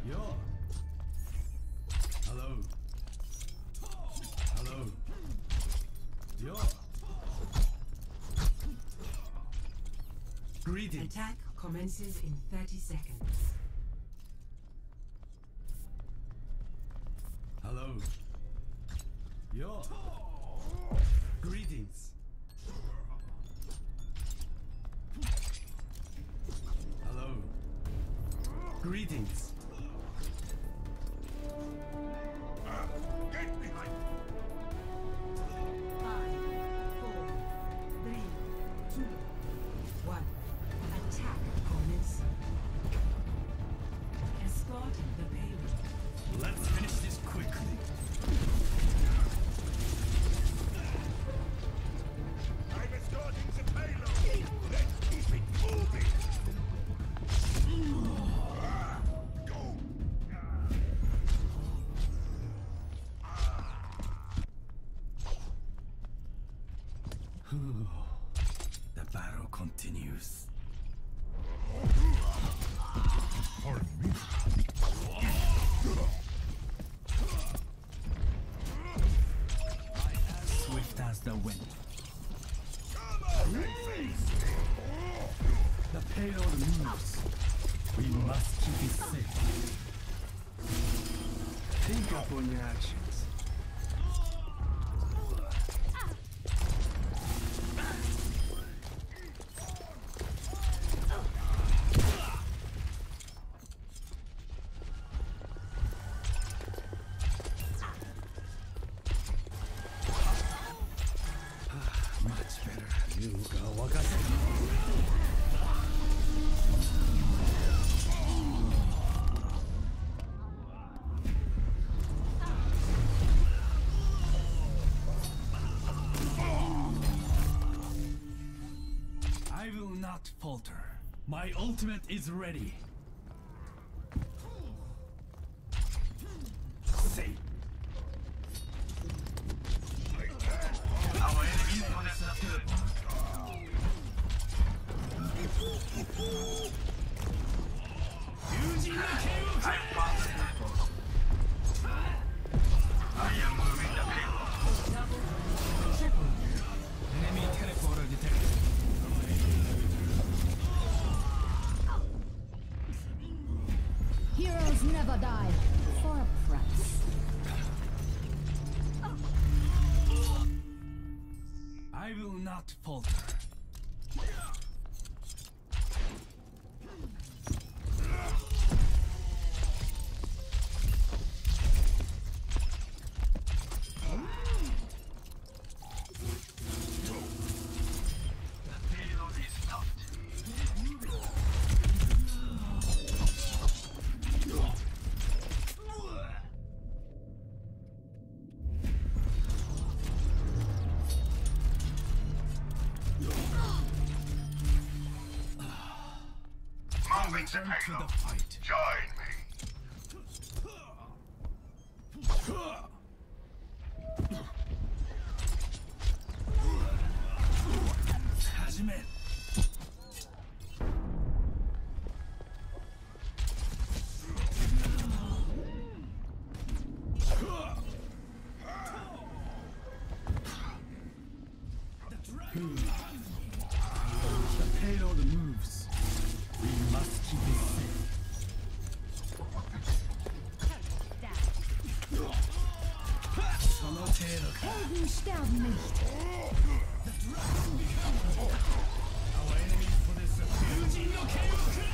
Yo. Hello. Hello. Yo. Greetings. Attack commences in 30 seconds. Hello. Yo. Greetings. Hello. Greetings. Get behind me! 5, 4, 3, 2, 1. Attack commencing. Escorting the payload. Let's finish this quickly. I'm escorting the payload! Let's keep it moving! Go! The battle continues. Pardon me? Swift as the wind. Come on, face! The payload moves. We must keep it safe. Think up on your actions. Much better. You go I will not falter. My ultimate is ready. Say. Our enemy is I am moving the payload. enemy teleporter detected. Heroes never die for a price. I will not falter. The payload is stopped. Moving the Return to the payload. fight. Join me. Hajime. The payload moves. We must keep it safe. Sono程度か。 Helden sterben nicht. Our enemies possess a fusion no chaos.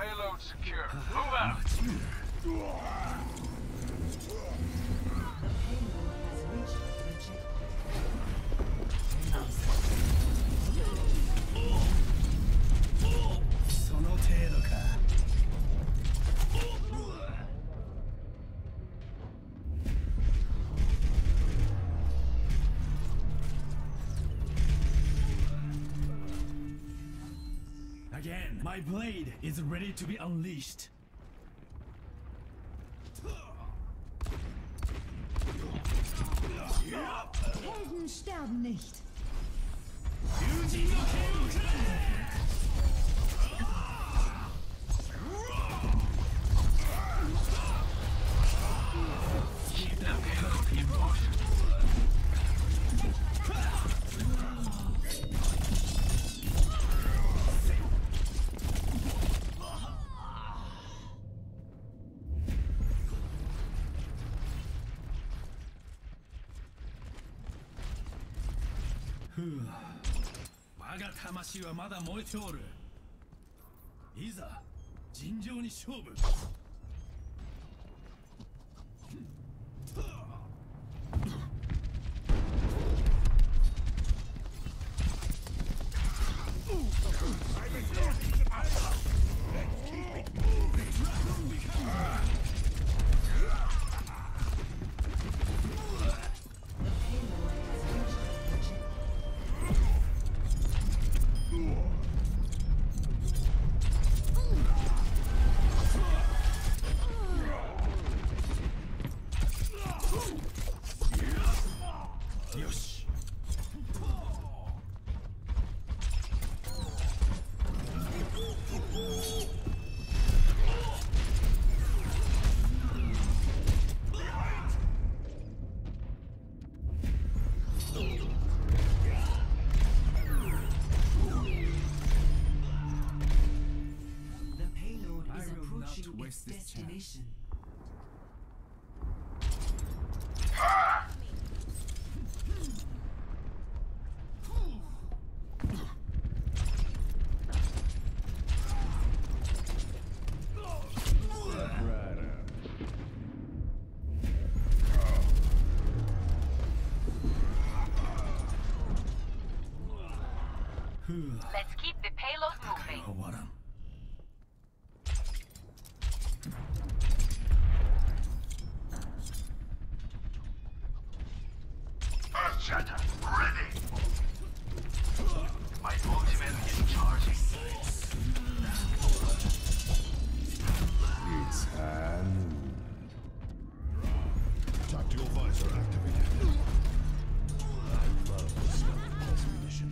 Payload secure. Move out. Much better. The payload has reached the checkpoint. その程度か。Again, my blade is ready to be unleashed. Helden sterben nicht. 友人の剣をくれ。 Keep that payload in motion. Huh. 我が魂はまだ燃えておる。いざ尋常に勝負。よし。 The payload I is will not approaching its waste this chance. destination. Let's keep the payload moving. 終わらん。 Earthshatter, ready! My ultimate is charging. It's tactical visor activated. I love stealth munition.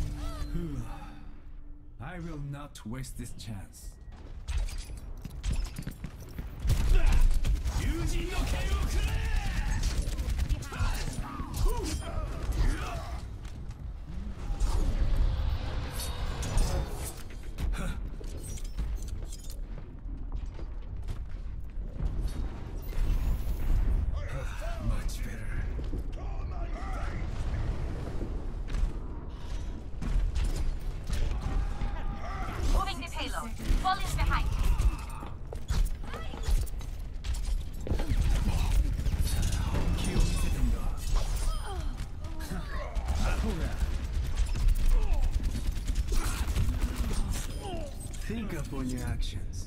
I will not waste this chance. 友人の剣をくれ。Much better. Moving the payload. Fall in behind. 気を見せてみろ。アホが。Think upon your actions.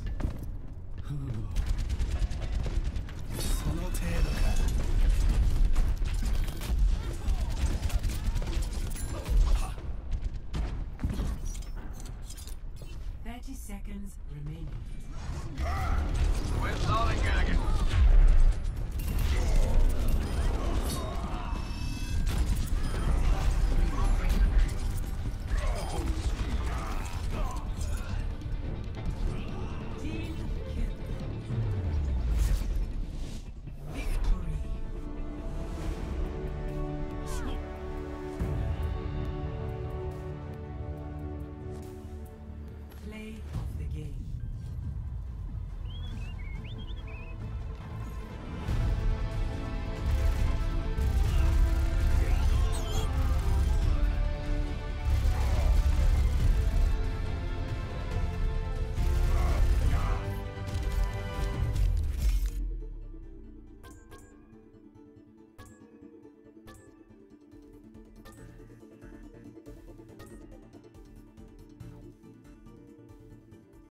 その程度か。 30 seconds remaining.